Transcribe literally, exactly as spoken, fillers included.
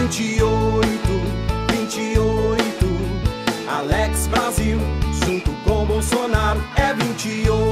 vinte e oito, vinte e oito. Alex Brasil, junto com Bolsonaro, é vinte e oito.